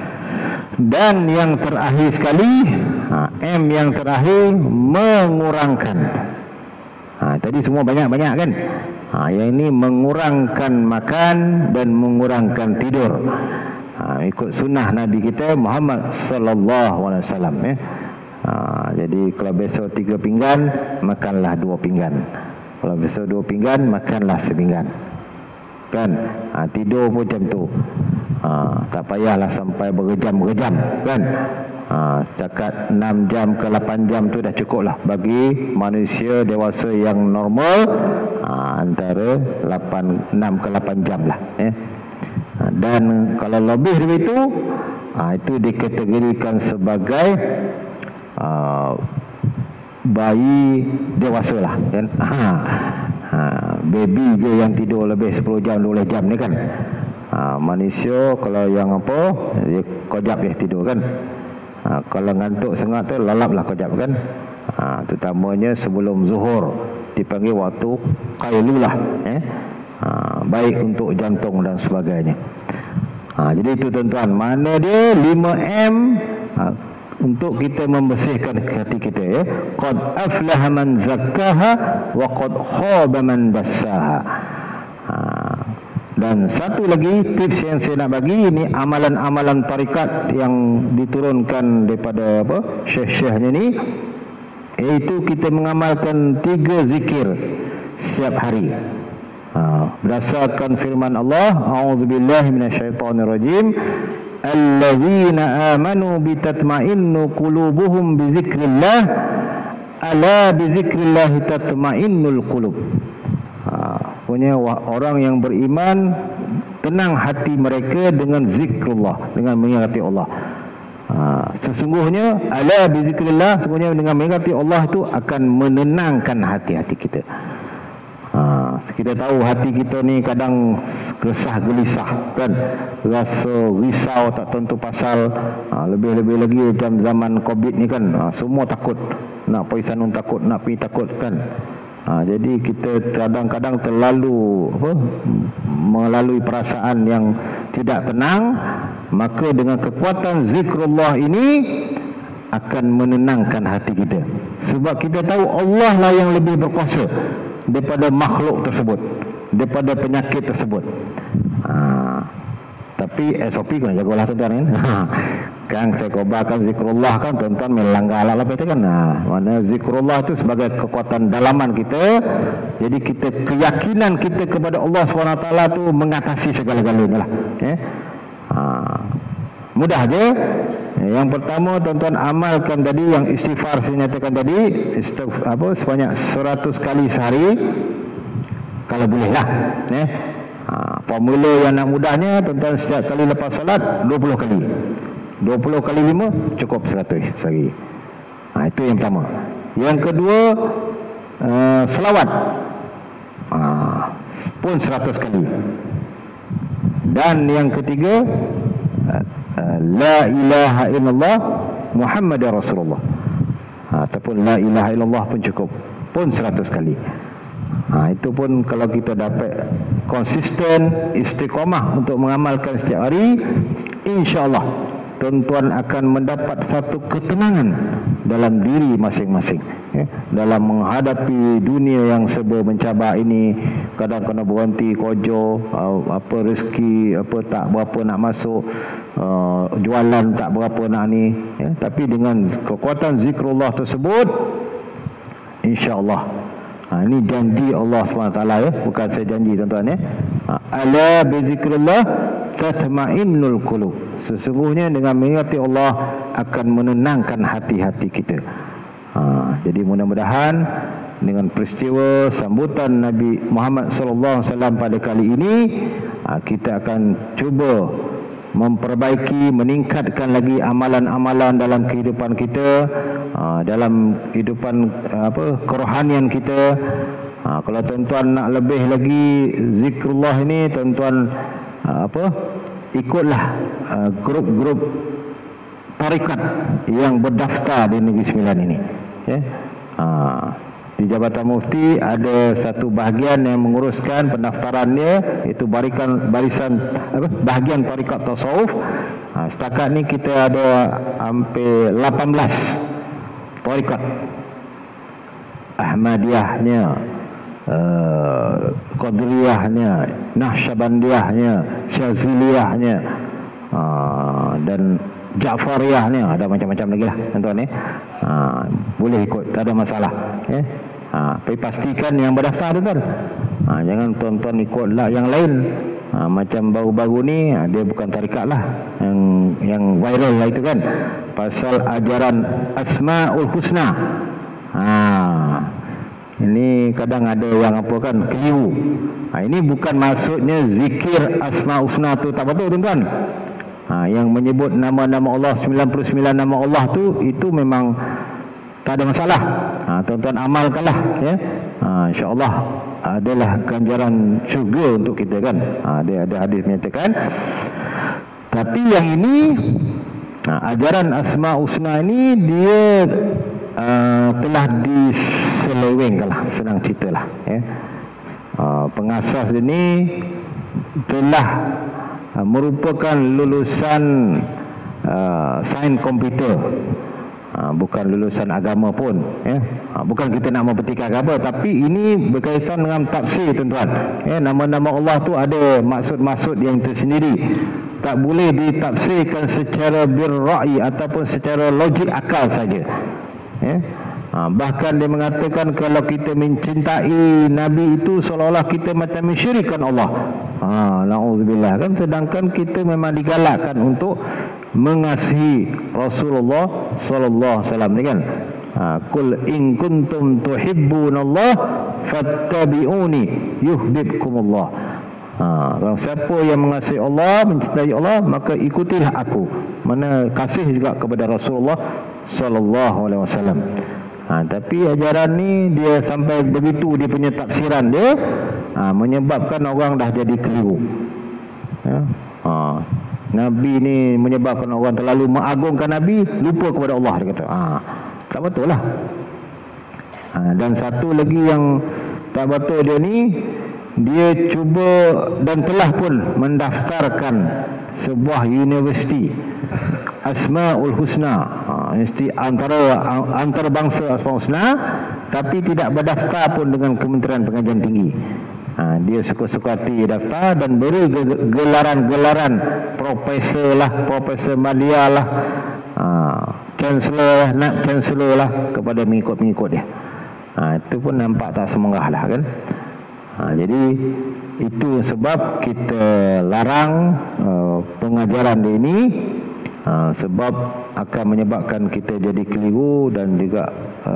Dan yang terakhir sekali, M yang terakhir, mengurangkan. Tadi semua banyak-banyak kan. Yang ini mengurangkan makan dan mengurangkan tidur. Ikut sunnah Nabi kita Muhammad sallallahu alaihi wasallam, ya. Jadi kalau besok 3 pinggan, makanlah 2 pinggan. Kalau besok 2 pinggan, makanlah sepinggan. Kan? Tidur pun macam tu. Tak payahlah sampai berjam-berjam kan. Cakap 6 jam ke 8 jam tu dah cukup lah bagi manusia dewasa yang normal. Antara 6 ke 8 jam lah, ya. Dan kalau lebih dari itu dikategorikan sebagai bayi dewasa lah kan. Baby je yang tidur lebih 10 jam 12 jam ni kan. Manusia kalau yang dia kojap dia tidur kan. Kalau ngantuk sangat tu lalap lah kojap kan. Terutamanya sebelum zuhur, dipanggil waktu qailulah, baik untuk jantung dan sebagainya. Jadi itu tuan-tuan, mana dia 5M, untuk kita membersihkan hati kita, ya. Qad aflaha man zakkaha wa qad khaba man dassaha. Dan satu lagi tips yang saya nak bagi, ini amalan-amalan tarikat yang diturunkan daripada syekh-syekhnya ni, iaitu kita mengamalkan 3 zikir setiap hari. Berdasarkan firman Allah, a'udzubillahi minasyaitonirrajim, allazina amanu bitatma'innu qulubuhum bizikrillah, ala bizikrillah tatma'innul qulub. Punya orang yang beriman, tenang hati mereka dengan zikrullah, dengan mengingati Allah. Sesungguhnya ala bizikrillah, sesungguhnya dengan mengingati Allah itu akan menenangkan hati-hati kita. Kita tahu hati kita ni kadang resah gelisah kan, rasa risau tak tentu pasal, lebih-lebih lagi macam zaman Covid ni kan, semua takut, nak pergi sana takut, nak pergi takut kan. Jadi kita kadang-kadang terlalu melalui perasaan yang tidak tenang. Maka dengan kekuatan zikrullah ini akan menenangkan hati kita. Sebab kita tahu Allah lah yang lebih berkuasa daripada makhluk tersebut, daripada penyakit tersebut. Tapi SOP kena jagalah tuan-tuan kan. Kan saya kobarkan zikrullah kan, tuan-tuan melanggar lah itu kan. Mana zikrullah itu sebagai kekuatan dalaman kita. Jadi kita, keyakinan kita kepada Allah SWT tu mengatasi segala-galanya lah. Mudah je. Yang pertama, tuan-tuan amalkan tadi yang istighfar saya nyatakan tadi, sebanyak 100 kali sehari kalau boleh lah. Formula yang nak mudahnya, tuan-tuan setiap kali lepas salat 20 kali. 20 kali 5 cukup 100 sehari. Itu yang pertama. Yang kedua, selawat pun 100 kali. Dan yang ketiga, la ilaha illallah Muhammadar Rasulullah, ataupun la ilaha illallah pun cukup, pun 100 kali. Itu pun kalau kita dapat konsisten, istiqamah untuk mengamalkan setiap hari, insya-Allah tuan-tuan akan mendapat satu ketenangan dalam diri masing-masing, dalam menghadapi dunia yang serba mencabar ini. Kadang kena berhenti kerja, rezeki tak berapa nak masuk, jualan tak berapa nak ni, tapi dengan kekuatan zikrullah tersebut, insya-Allah, ini janji Allah SWT, bukan saya janji tuan-tuan, ala bizikrillah tatma'innul qulub. Sesungguhnya dengan mengingati Allah akan menenangkan hati-hati kita. Jadi mudah-mudahan dengan peristiwa sambutan Nabi Muhammad SAW pada kali ini, kita akan cuba memperbaiki, meningkatkan lagi amalan-amalan dalam kehidupan kita, dalam kehidupan kerohanian kita. Kalau tuan-tuan nak lebih lagi zikrullah ini, tuan-tuan ikutlah grup-grup tarikat yang berdaftar di Negeri Sembilan ini. Di Jabatan Mufti ada satu bahagian yang menguruskan pendaftarannya, iaitu bahagian tarikat tasawuf. Setakat ni kita ada hampir 18 tarikat. Ahmadiyahnya, Qadiriyahnya, Naqsyabandiyahnya, Syaziliyahnya, dan Ja'fariyahnya, ada macam-macam lagi lah tuan-tuan. Boleh ikut, tak ada masalah. Tapi pastikan yang berdaftar tuan-tuan. Jangan tuan-tuan ikutlah yang lain. Macam baru-baru ni dia bukan tarikat lah, yang viral lah itu kan, pasal ajaran Asmaul Husna. Ini kadang ada yang kan keliru. Ini bukan maksudnya zikir Asmaul Husna tu tak betul tuan-tuan. Yang menyebut nama-nama Allah, 99 nama Allah tu, itu memang tak ada masalah. Tuan-tuan amalkanlah, insya-Allah adalah ganjaran syurga untuk kita kan. Ada hadis menyatakan. Tapi yang ini, ajaran Asmaul Husna ini dia telah diselewengkanlah, senang ceritalah. Pengasas ini telah merupakan lulusan sains komputer bukan lulusan agama pun, ya. Bukan kita nak mempertikaikan agama, tapi ini berkaitan dengan tafsir, tuan-tuan. Ya, nama-nama Allah tu ada maksud-maksud yang tersendiri. Tak boleh ditafsirkan secara birra'i ataupun secara logik akal saja. Ya. Bahkan dia mengatakan kalau kita mencintai Nabi itu seolah-olah kita macam mensyirikkan Allah. Na'udzubillah, kan, sedangkan kita memang digalakkan untuk mengasihi Rasulullah sallallahu alaihi wasallam, kan? Qul in kuntum tuhibbunallah fattabi'uni yuhibbukumullah. Kalau siapa yang mengasihi Allah, mencintai Allah, maka ikutilah aku. Mana kasih juga kepada Rasulullah sallallahu alaihi wasallam. Tapi ajaran ni dia sampai begitu, dia punya tafsiran dia menyebabkan orang dah jadi keliru. Ya. Nabi ni menyebabkan orang terlalu mengagungkan Nabi, lupa kepada Allah, dia kata. Tak betul lah. Dan satu lagi yang tak betul dia ni, dia cuba dan telah pun mendaftarkan sebuah universiti Asmaul Husna, universiti antarabangsa Asmaul Husna, tapi tidak berdaftar pun dengan Kementerian Pengajian Tinggi. Dia suka-suka hati daftar dan beri gelaran-gelaran profesor lah, profesor Malia lah, chancellor lah, nak chancellor lah kepada mengikut-mengikut dia. Itu pun nampak tak semenggah lah, kan. Jadi itu sebab kita larang pengajaran dia ini, sebab akan menyebabkan kita jadi keliru dan juga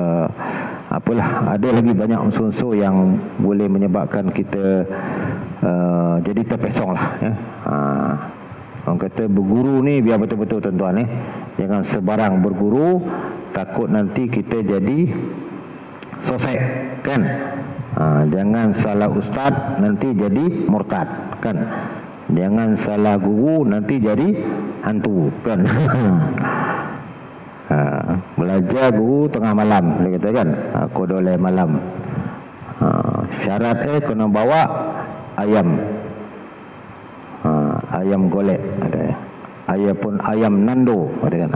ada lagi banyak unsur-unsur yang boleh menyebabkan kita jadi terpesong lah, ya. Orang kata berguru ni biar betul-betul, tuan-tuan, jangan sebarang berguru, takut nanti kita jadi sosek, kan. Jangan salah ustaz nanti jadi murtad, kan. Jangan salah guru nanti jadi hantu, kan. Belajar guru tengah malam, dia kata, kan. Kodoleh malam. Syarat kena bawa ayam, ayam golek, ada. Ayam pun ayam nando, ada, kan.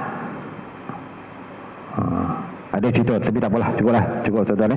Ada cerita, tapi tak apalah, cukup tuan-tuan,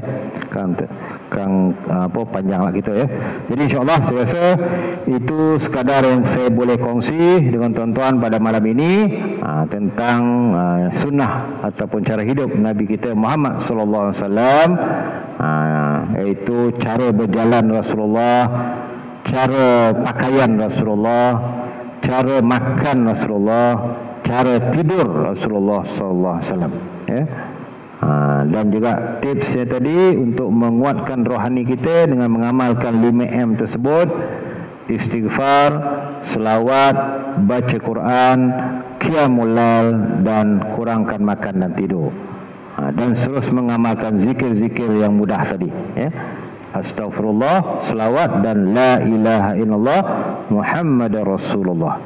panjanglah kita, ya. Jadi insya-Allah saya rasa itu sekadar yang saya boleh kongsi dengan tuan-tuan pada malam ini tentang sunnah ataupun cara hidup Nabi kita Muhammad sallallahu alaihi wasallam, iaitu cara berjalan Rasulullah, cara pakaian Rasulullah, cara makan Rasulullah, cara tidur Rasulullah sallallahu alaihi wasallam, ya. Dan juga tipsnya tadi untuk menguatkan rohani kita dengan mengamalkan 5M tersebut: istighfar, selawat, baca Quran, qiyamul lail, dan kurangkan makan dan tidur. Dan terus mengamalkan zikir-zikir yang mudah tadi, ya. Astaghfirullah, selawat, dan la ilaha illallah Muhammadar Rasulullah.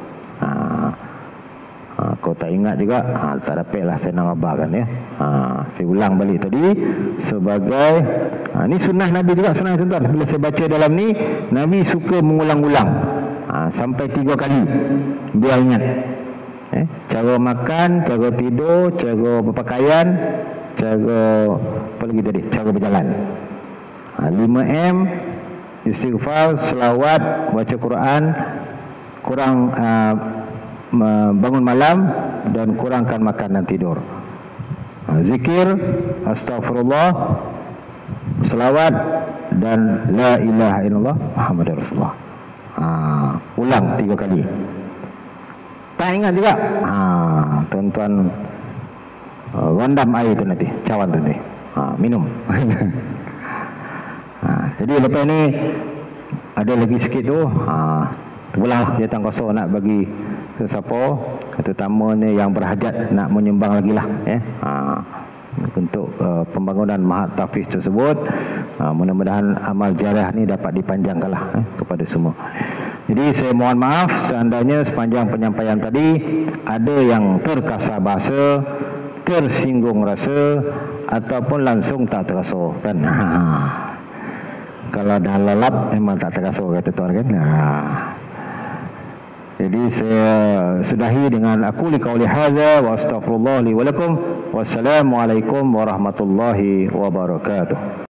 Kau tak ingat juga, tak dapat lah saya nak abarkan, ya. Saya ulang balik tadi sebagai ni sunnah Nabi juga, sunnah, tuan-tuan. Bila saya baca dalam ni, Nabi suka mengulang-ulang sampai 3 kali biar ingat, cara makan, cara tidur, cara berpakaian, cara apa lagi tadi, cara berjalan. 5M: istighfar, selawat, baca Quran, bangun malam, dan kurangkan makan dan tidur. Zikir, astaghfirullah, selawat, dan la ilaha illallah Muhammadur Rasulullah. Ulang 3 kali. Tak ingat juga, tuan-tuan, rendam air tu nanti, cawan tu nanti, minum. Jadi lepas ni ada lagi sikit tu, terpulang jawatan kosong nak bagi sesiapa, terutamanya yang berhajat nak menyumbang lagi lah, ya. Untuk pembangunan Mahat Tahfiz tersebut. Mudah-mudahan amal jariah ni dapat dipanjangkan lah, kepada semua. Jadi saya mohon maaf seandainya sepanjang penyampaian tadi ada yang terkasar bahasa, tersinggung rasa, ataupun langsung tak terasa, kan. Kalau dah lelap memang tak terasa, kata tuan, kan. Jadi saya sudahi dengan aku liqauli hadza wa astaghfirullah li wa lakum. Wassalamualaikum warahmatullahi wabarakatuh.